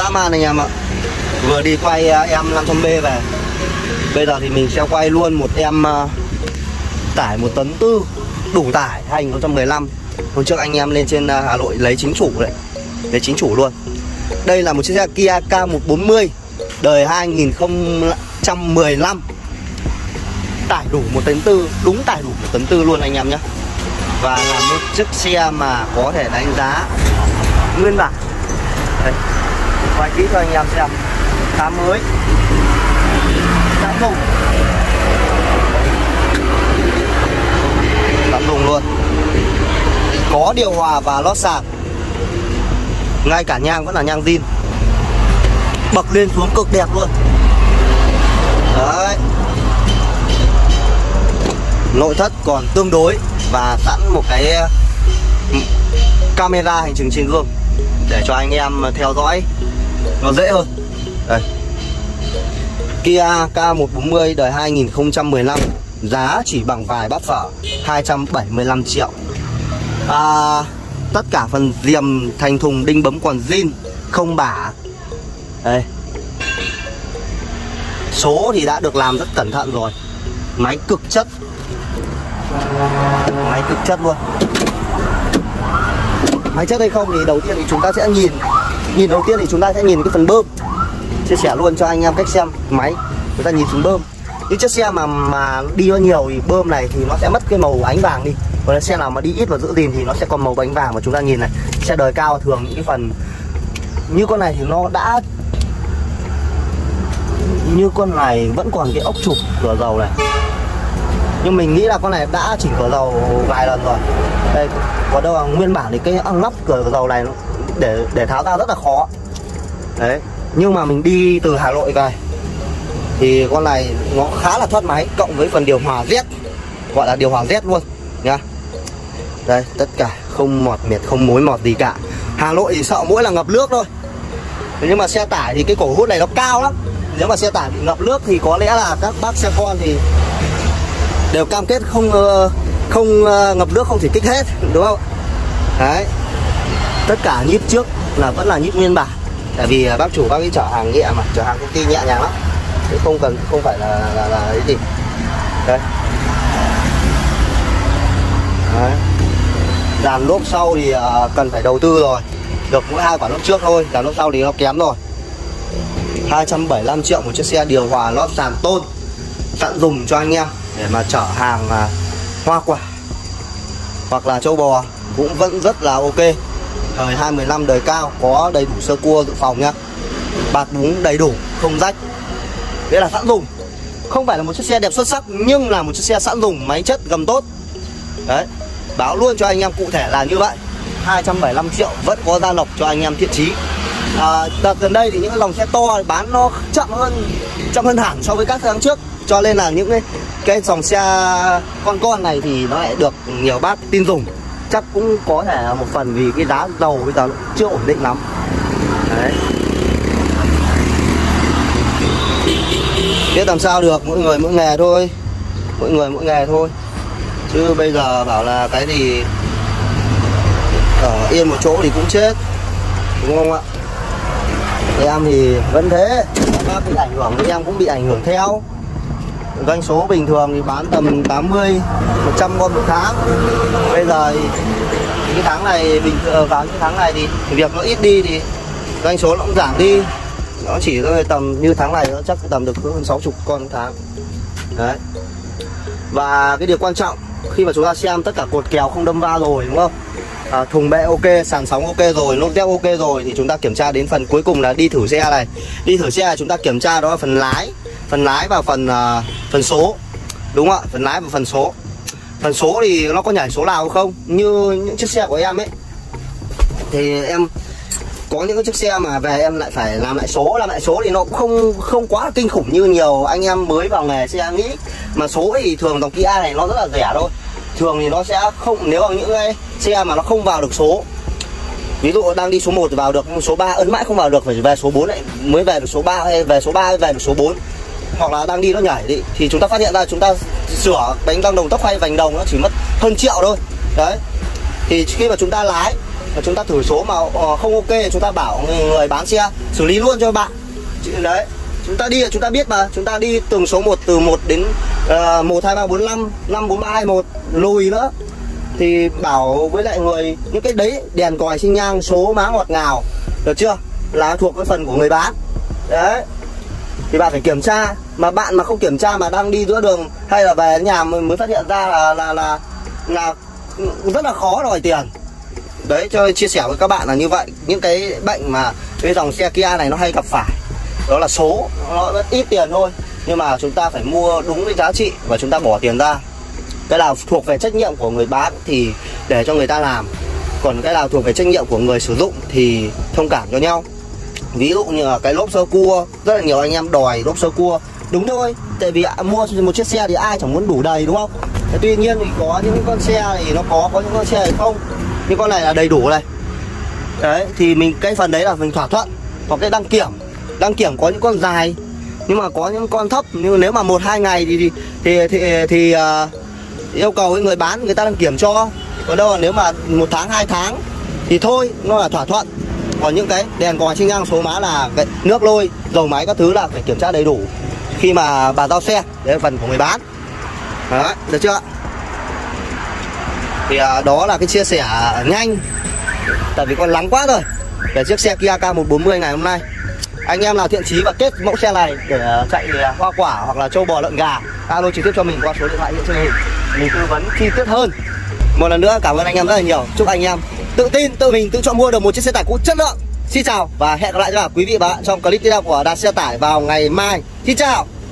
dã man anh em ạ. Vừa đi quay em 500B về. Bây giờ thì mình sẽ quay luôn một em tải 1,4 tấn, đủ tải 2015. Hôm trước anh em lên trên Hà Nội lấy chính chủ đấy, lấy chính chủ luôn. Đây là một chiếc xe Kia K140 đời 2015, tải đủ 1,4 tấn, đúng tải đủ 1,4 tấn luôn anh em nhé. Và là một chiếc xe mà có thể đánh giá nguyên bản. Đây, quay kỹ cho anh em xem, khá mới, sẵn dùng, sẵn dùng luôn. Có điều hòa và lót sàn, ngay cả nhang vẫn là nhang zin, bậc lên xuống cực đẹp luôn. Đấy, nội thất còn tương đối và sẵn một cái camera hành trình trên gương để cho anh em theo dõi nó dễ hơn. Đây, Kia K140 đời 2015, giá chỉ bằng vài bát phở, 275 triệu. Tất cả phần diềm thành thùng đinh bấm còn zin, không bả. Đây, số thì đã được làm rất cẩn thận rồi. Máy cực chất, máy cực chất luôn. Máy chất hay không thì đầu tiên thì chúng ta sẽ nhìn đầu tiên thì chúng ta sẽ nhìn cái phần bơm. Chia sẻ luôn cho anh em cách xem máy, chúng ta nhìn phần bơm. Những chiếc xe mà đi nó nhiều thì bơm này thì nó sẽ mất cái màu ánh vàng đi. Còn xe nào mà đi ít và giữ gìn thì nó sẽ còn màu ánh vàng. Mà chúng ta nhìn này, xe đời cao thường những cái phần như con này thì nó đã, như con này vẫn còn cái ốc trục cửa dầu này, nhưng mình nghĩ là con này đã chỉnh cửa dầu vài lần rồi. Đây, có đâu là nguyên bản thì cái nắp cửa dầu này để tháo ra rất là khó. Đấy, nhưng mà mình đi từ Hà Nội về thì con này nó khá là thoát máy, cộng với phần điều hòa Z, gọi là điều hòa Z luôn nhá. Đây, tất cả không mọt mệt, không mối mọt gì cả. Hà Nội thì sợ mỗi là ngập nước thôi. Nhưng mà xe tải thì cái cổ hút này nó cao lắm. Nếu mà xe tải bị ngập nước thì có lẽ là các bác xe con thì đều cam kết không ngập nước, không thể kích hết, đúng không? Đấy, tất cả nhíp trước là vẫn là nhíp nguyên bản. Tại vì bác chủ bác ấy chở hàng nhẹ mà, chở hàng công ty nhẹ nhàng lắm, không phải là cái gì. Đây. Đấy. Dàn lốp sau thì cần phải đầu tư rồi, được mỗi 2 quả lốp trước thôi, dàn lốp sau thì nó kém rồi. 275 triệu một chiếc xe điều hòa lót sàn tôn, sẵn dùng cho anh em để mà chở hàng hoa quả hoặc là trâu bò cũng vẫn rất là ok. Đời 2015 đời cao, có đầy đủ sơ cua dự phòng nhá, bạt búng đầy đủ, không rách. Đấy là sẵn dùng, không phải là một chiếc xe đẹp xuất sắc nhưng là một chiếc xe sẵn dùng, máy chất gầm tốt. Đấy, báo luôn cho anh em cụ thể là như vậy. 275 triệu vẫn có gia lộc cho anh em thiện chí. Đợt gần đây thì những cái dòng xe to bán nó chậm hơn hẳn so với các tháng trước, cho nên là những cái dòng xe con này thì nó lại được nhiều bác tin dùng. Chắc cũng có thể là một phần vì cái giá dầu bây giờ chưa ổn định lắm. Đấy, biết làm sao được, mỗi người mỗi nghề thôi, mỗi người mỗi nghề thôi. Chứ bây giờ bảo là cái gì ở yên một chỗ thì cũng chết, đúng không ạ? Em thì vẫn thế, bác bị ảnh hưởng thì em cũng bị ảnh hưởng theo. Doanh số bình thường thì bán tầm 80-100 con một tháng. Bây giờ thì cái tháng này vào những tháng này thì việc nó ít đi thì doanh số nó cũng giảm đi. Nó chỉ tầm như tháng này nó chắc tầm được hơn 60 con một tháng. Đấy. Và cái điều quan trọng khi mà chúng ta xem tất cả cột kèo không đâm va rồi, đúng không? Thùng bệ ok, sàn sóng ok rồi, lốp dép ok rồi, thì chúng ta kiểm tra đến phần cuối cùng là đi thử xe này. Đi thử xe là chúng ta kiểm tra đó là phần lái và phần số, đúng không ạ? Phần lái và phần số. Phần số thì nó có nhảy số nào không? Như những chiếc xe của em ấy thì em có những cái chiếc xe mà về em lại phải làm lại số thì nó cũng không quá kinh khủng như nhiều anh em mới vào nghề xe nghĩ. Mà số thì thường dòng Kia này nó rất là rẻ thôi. Thường thì nó sẽ không, nếu mà những cái xe mà nó không vào được số, ví dụ đang đi số 1 thì vào được, số 3 ấn mãi không vào được, phải về số 4 lại mới về được số 3, hay về số 3 mới về được số 4. Hoặc là đang đi nó nhảy đi thì chúng ta phát hiện ra, chúng ta sửa bánh răng đồng tốc hay vành đồng nó chỉ mất hơn triệu thôi. Đấy, thì khi mà chúng ta lái mà chúng ta thử số mà không ok, chúng ta bảo người bán xe xử lý luôn cho bạn. Đấy, chúng ta đi chúng ta biết mà, chúng ta đi từng số 1 từ 1 đến 1 2 3 4 5 5 4 3 2 1 lùi nữa thì bảo với lại người những cái đấy đèn còi xi nhang số má ngọt ngào, được chưa, là thuộc cái phần của người bán. Đấy thì bạn phải kiểm tra, mà bạn mà không kiểm tra mà đang đi giữa đường hay là về nhà mới phát hiện ra là rất là khó đòi tiền. Đấy, cho chia sẻ với các bạn là như vậy. Những cái bệnh mà cái dòng xe Kia này nó hay gặp phải đó là số nó rất ít tiền thôi, nhưng mà chúng ta phải mua đúng cái giá trị và chúng ta bỏ tiền ra. Cái nào thuộc về trách nhiệm của người bán thì để cho người ta làm, còn cái nào thuộc về trách nhiệm của người sử dụng thì thông cảm cho nhau. Ví dụ như là cái lốp sơ cua, rất là nhiều anh em đòi lốp sơ cua. Đúng thôi, tại vì mua một chiếc xe thì ai chẳng muốn đủ đầy, đúng không? Thế tuy nhiên thì có những con xe thì nó có những con xe thì không. Nhưng con này là đầy đủ này. Đấy, thì mình cái phần đấy là mình thỏa thuận. Hoặc cái đăng kiểm có những con dài nhưng mà có những con thấp, nhưng nếu mà 1-2 ngày thì yêu cầu với người bán người ta đăng kiểm cho. Còn đâu là nếu mà 1 tháng 2 tháng thì thôi, nó là thỏa thuận. Còn những cái đèn còi xi nhang số má là cái nước lôi, dầu máy các thứ là phải kiểm tra đầy đủ khi mà bàn giao xe. Đấy là phần của người bán. Đấy, được chưa? Thì đó là cái chia sẻ nhanh, tại vì còn lắng quá rồi về chiếc xe Kia K140 ngày hôm nay. Anh em nào thiện chí và kết mẫu xe này để chạy hoa quả hoặc là trâu bò lợn gà, alo trực tiếp cho mình qua số điện thoại hiện trên hình, mình tư vấn chi tiết hơn. Một lần nữa cảm ơn anh em rất là nhiều. Chúc anh em tự tin, tự mình tự chọn mua được một chiếc xe tải cũ chất lượng. Xin chào và hẹn gặp lại cho quý vị và bạn trong clip tiếp theo của Đạt Xe Tải vào ngày mai. Xin chào.